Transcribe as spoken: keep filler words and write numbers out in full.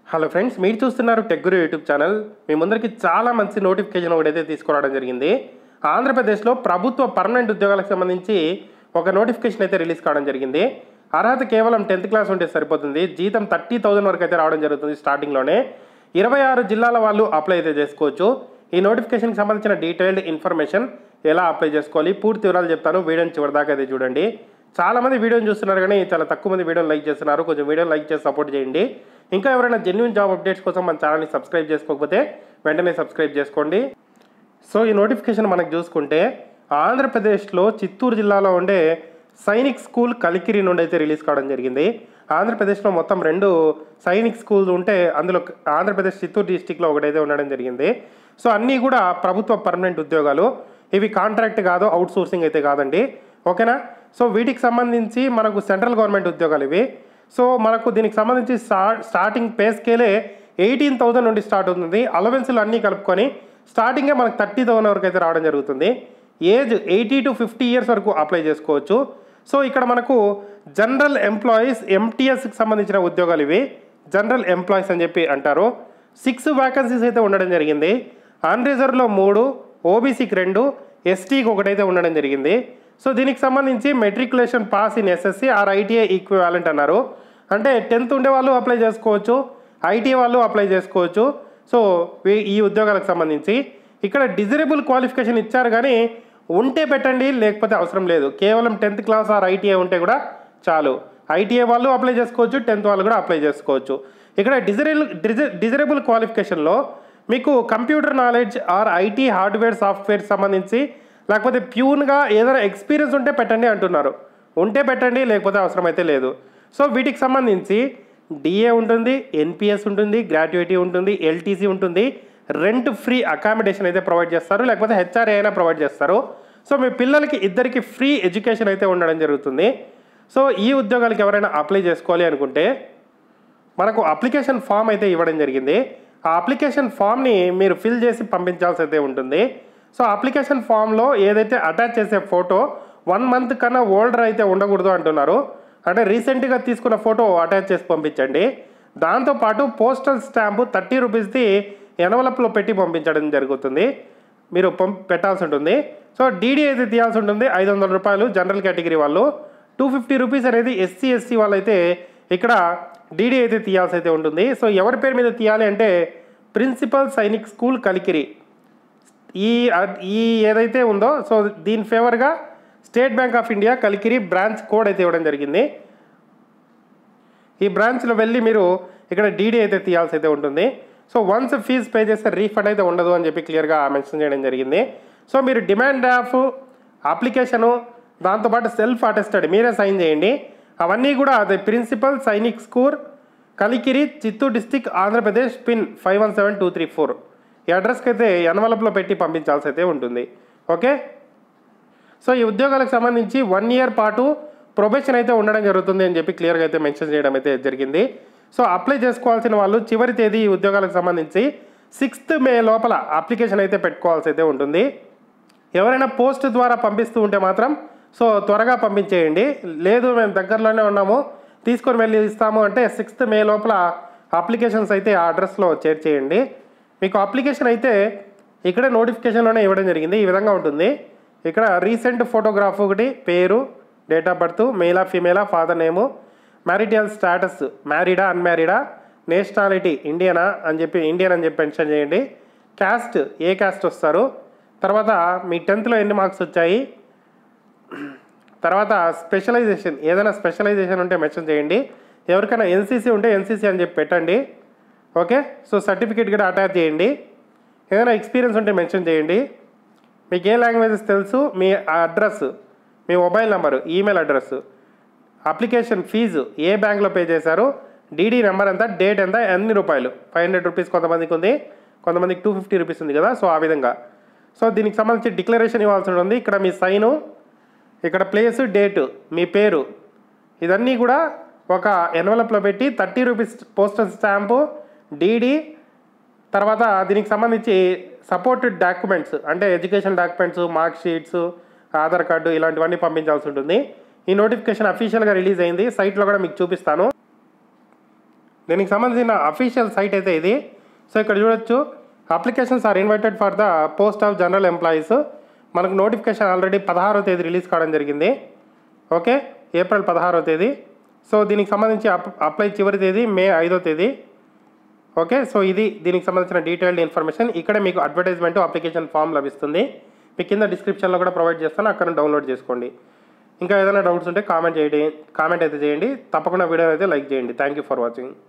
Hello friends, మీరు చూస్తున్నారు tech guru YouTube channel. మీ ముందరికి చాలా మంచి నోటిఫికేషన్ ఒకటైతే తీసుకురావడం జరిగింది. ఆంధ్రప్రదేశ్లో ప్రభుత్వ పర్మనెంట్ ఉద్యోగాలకు సంబంధించి ఒక నోటిఫికేషన్ అయితే రిలీజ్ కావడం జరిగింది. అర్హత కేవలం టెన్త్ క్లాస్ ఉంటే సరిపోతుంది. జీతం థర్టీ థౌసండ్ వరకు అయితే రావడం జరుగుతుంది. స్టార్టింగ్లోనే ఇరవై ఆరు జిల్లాల వాళ్ళు అప్లై అయితే చేసుకోవచ్చు. ఈ నోటిఫికేషన్కి సంబంధించిన డీటెయిల్డ్ ఇన్ఫర్మేషన్ ఎలా అప్లై చేసుకోవాలి పూర్తి వివరాలు చెప్తాను. వీడియోని చివరిదాకా అయితే చూడండి. చాలామంది వీడియోని చూస్తున్నారు కానీ చాలా తక్కువ మంది వీడియోని లైక్ చేస్తున్నారు. కొంచెం వీడియోని లైక్ చేసి సపోర్ట్ చేయండి. ఇంకా ఎవరైనా జెన్యూన్ జాబ్ అప్డేట్స్ కోసం మన ఛానల్ని సబ్స్క్రైబ్ చేసుకోకపోతే వెంటనే సబ్స్క్రైబ్ చేసుకోండి. సో ఈ నోటిఫికేషన్ మనకు చూసుకుంటే ఆంధ్రప్రదేశ్లో చిత్తూరు జిల్లాలో ఉండే సైనిక్ స్కూల్ కలికిరి నుండి అయితే రిలీజ్ కావడం జరిగింది. ఆంధ్రప్రదేశ్లో మొత్తం రెండు సైనిక్ స్కూల్స్ ఉంటే అందులో ఆంధ్రప్రదేశ్ చిత్తూరు డిస్టిక్లో ఒకటైతే ఉండడం జరిగింది. సో అన్నీ కూడా ప్రభుత్వ పర్మనెంట్ ఉద్యోగాలు. ఇవి కాంట్రాక్ట్ కాదు, అవుట్ సోర్సింగ్ అయితే కాదండి. ఓకేనా? సో వీటికి సంబంధించి మనకు సెంట్రల్ గవర్నమెంట్ ఉద్యోగాలు ఇవి. సో మనకు దీనికి సంబంధించి స్టార్టింగ్ పే స్కేలే ఎయిటీన్ థౌసండ్ నుండి స్టార్ట్ అవుతుంది. అలవెన్స్లు అన్నీ కలుపుకొని స్టార్టింగ్గా మనకు థర్టీ థౌసండ్ వరకు అయితే రావడం జరుగుతుంది. Age eighty to fifty years వరకు అప్లై చేసుకోవచ్చు. సో ఇక్కడ మనకు జనరల్ ఎంప్లాయీస్ ఎంటీఎస్కి సంబంధించిన ఉద్యోగాలు ఇవి. జనరల్ ఎంప్లాయీస్ అని చెప్పి అంటారు. సిక్స్ వ్యాకెన్సీస్ అయితే ఉండడం జరిగింది. అన్రిజర్వ్లో మూడు, ఓబీసీకి రెండు, ఎస్టీకి ఒకటైతే ఉండడం జరిగింది. సో దీనికి సంబంధించి matriculation pass in SSC or ITI equivalent అన్నారు. అంటే టెన్త్ ఉండే వాళ్ళు అప్లై చేసుకోవచ్చు, ఐటీఐ వాళ్ళు అప్లై చేసుకోవచ్చు. సో ఈ ఉద్యోగాలకు సంబంధించి ఇక్కడ డిజరబుల్ క్వాలిఫికేషన్ ఇచ్చారు కానీ ఉంటే పెట్టండి, లేకపోతే అవసరం లేదు. కేవలం టెన్త్ క్లాస్ ఆర్ ఐటీఐ ఉంటే కూడా చాలు. ఐటీఐ వాళ్ళు అప్లై చేసుకోవచ్చు, టెన్త్ వాళ్ళు కూడా అప్లై చేసుకోవచ్చు. ఇక్కడ డిజరబుల్ డిజరబుల్ క్వాలిఫికేషన్లో మీకు computer knowledge or IT hardware software సంబంధించి లేకపోతే ప్యూన్గా ఏదైనా ఎక్స్పీరియన్స్ ఉంటే పెట్టండి అంటున్నారు. ఉంటే పెట్టండి, లేకపోతే అవసరం అయితే లేదు. సో వీటికి సంబంధించి డిఏ ఉంటుంది, ఎన్పిఎస్ ఉంటుంది, గ్రాట్యుయిటీ ఉంటుంది, ఎల్టీసీ ఉంటుంది. రెంట్ ఫ్రీ అకామిడేషన్ అయితే ప్రొవైడ్ చేస్తారు, లేకపోతే హెచ్ఆర్ఏ అయినా ప్రొవైడ్ చేస్తారు. సో మీ పిల్లలకి ఇద్దరికి ఫ్రీ ఎడ్యుకేషన్ అయితే ఉండడం జరుగుతుంది. సో ఈ ఉద్యోగాలకి ఎవరైనా అప్లై చేసుకోవాలి అనుకుంటే మనకు అప్లికేషన్ ఫామ్ అయితే ఇవ్వడం జరిగింది. ఆ అప్లికేషన్ ఫామ్ని మీరు ఫిల్ చేసి పంపించాల్సి అయితే ఉంటుంది. సో అప్లికేషన్ ఫామ్లో ఏదైతే అటాచ్ చేసే ఫోటో వన్ మంత్ కన్నా ఓల్డర్ అయితే ఉండకూడదు అంటున్నారు. అంటే రీసెంట్గా తీసుకున్న ఫోటో అటాచ్ చేసి పంపించండి. దాంతోపాటు పోస్టల్ స్టాంపు థర్టీ రూపీస్ది ఎన్వలప్లో పెట్టి పంపించడం జరుగుతుంది. మీరు పంప్ పెట్టాల్సి ఉంటుంది. సో డీడీ అయితే తీయాల్సి ఉంటుంది ఐదు వందల రూపాయలు జనరల్ కేటగిరీ వాళ్ళు. టూ ఫిఫ్టీ రూపీస్ అనేది ఎస్సీ ఎస్సీ వాళ్ళైతే ఇక్కడ డీడీ అయితే తీయాల్సి అయితే ఉంటుంది. సో ఎవరి పేరు మీద తీయాలి అంటే ప్రిన్సిపల్ సైనిక్ స్కూల్ కలికిరి ఈ ఈ ఏదైతే ఉందో సో దీని ఫేవర్గా State Bank of India Kalikiri branch code అయితే ఇవ్వడం జరిగింది. ఈ బ్రాంచ్లో వెళ్ళి మీరు ఇక్కడ డీడీ అయితే తీయాల్సి అయితే ఉంటుంది. సో వన్స్ ఫీజు పే చేస్తే రీఫండ్ అయితే ఉండదు అని చెప్పి క్లియర్గా మెన్షన్ చేయడం జరిగింది. సో మీరు డిమాండ్ డ్రాఫ్ట్ అప్లికేషను దాంతోపాటు సెల్ఫ్ అటెస్టెడ్ మీరే సైన్ చేయండి. అవన్నీ కూడా అది principal Sainik school Kalikiri Chittoor district Andhra Pradesh pin five one seven two three four ఈ అడ్రస్కి అయితే ఎన్వలప్లో పెట్టి పంపించాల్సి అయితే ఉంటుంది. ఓకే? సో ఈ ఉద్యోగాలకు సంబంధించి వన్ ఇయర్ పాటు ప్రొబేషన్ అయితే ఉండడం జరుగుతుంది అని చెప్పి క్లియర్గా అయితే మెన్షన్ చేయడం అయితే జరిగింది. సో అప్లై చేసుకోవాల్సిన వాళ్ళు చివరి తేదీ ఈ ఉద్యోగాలకు సంబంధించి సిక్స్త్ మే లోపల అప్లికేషన్ అయితే పెట్టుకోవాల్సి అయితే ఉంటుంది. ఎవరైనా పోస్ట్ ద్వారా పంపిస్తూ ఉంటే మాత్రం సో త్వరగా పంపించేయండి. లేదు మేము దగ్గరలోనే ఉన్నాము తీసుకొని వెళ్ళి ఇస్తాము అంటే సిక్స్త్ మే లోపల అప్లికేషన్స్ అయితే ఆ అడ్రస్లో చేర్చేయండి. మీకు అప్లికేషన్ అయితే ఇక్కడ నోటిఫికేషన్లోనే ఇవ్వడం జరిగింది. ఈ విధంగా ఉంటుంది. ఇక్కడ రీసెంట్ ఫోటోగ్రాఫ్ ఒకటి, పేరు, డేట్ ఆఫ్ బర్త్, మేలా ఫీమేలా, ఫాదర్ నేము, మ్యారిటల్ స్టాటస్ మ్యారీడా అన్మ్యారీడా, నేషనాలిటీ ఇండియనా అని చెప్పి ఇండియన్ అని చెప్పి మెన్షన్ చేయండి. క్యాస్ట్ ఏ క్యాస్ట్ వస్తారు, తర్వాత మీ టెన్త్లో ఎన్ని మార్క్స్ వచ్చాయి, తర్వాత స్పెషలైజేషన్ ఏదైనా స్పెషలైజేషన్ ఉంటే మెన్షన్ చేయండి. ఎవరికైనా ఎన్సీసీ ఉంటే ఎన్సీసీ అని చెప్పి పెట్టండి. ఓకే? సో సర్టిఫికేట్ కూడా అటాచ్ చేయండి. ఏదైనా ఎక్స్పీరియన్స్ ఉంటే మెన్షన్ చేయండి. మీకు ఏ లాంగ్వేజెస్ తెలుసు, మీ అడ్రస్, మీ mobile number, email address, application fee ఏ బ్యాంక్లో పే చేశారు, డీడీ నెంబర్ ఎంత, డేట్ ఎంత, ఎన్ని రూపాయలు, ఫైవ్ హండ్రెడ్ రూపీస్ కొంతమందికి ఉంది, కొంతమందికి టూ ఫిఫ్టీ రూపీస్ ఉంది కదా. సో ఆ విధంగా సో దీనికి సంబంధించి డిక్లరేషన్ ఇవ్వాల్సి ఉంటుంది. ఇక్కడ మీ సైను, ఇక్కడ ప్లేసు, డేటు, మీ పేరు, ఇదన్నీ కూడా ఒక ఎన్వలప్లో పెట్టి thirty rupees postal stamp, DD, తర్వాత దీనికి సంబంధించి సపోర్టెడ్ డాక్యుమెంట్స్ అంటే education documents, mark sheets, Aadhaar card ఇలాంటివన్నీ పంపించాల్సి ఉంటుంది. ఈ నోటిఫికేషన్ అఫీషియల్గా రిలీజ్ అయింది. సైట్లో కూడా మీకు చూపిస్తాను. దీనికి సంబంధించిన అఫీషియల్ సైట్ అయితే ఇది. సో ఇక్కడ చూడొచ్చు, applications are invited for the post of general employees. మనకు నోటిఫికేషన్ ఆల్రెడీ పదహారో తేదీ రిలీజ్ కావడం జరిగింది. ఓకే, ఏప్రిల్ పదహారో తేదీ. సో దీనికి సంబంధించి అప్ అప్లై చివరి తేదీ మే ఐదో తేదీ. ఓకే, సో ఇది దీనికి సంబంధించిన డీటెయిల్డ్ ఇన్ఫర్మేషన్. ఇక్కడ మీకు అడ్వర్టైజ్మెంట్ అప్లికేషన్ ఫామ్ లభిస్తుంది. మీ కింద డిస్క్రిప్షన్లో కూడా ప్రొవైడ్ చేస్తాను, అక్కడ డౌన్లోడ్ చేసుకోండి. ఇంకా ఏదైనా డౌట్స్ ఉంటే కామెంట్ చేయండి కామెంట్ అయితే చేయండి. తప్పకుండా వీడియో అయితే లైక్ చేయండి. Thank you for watching.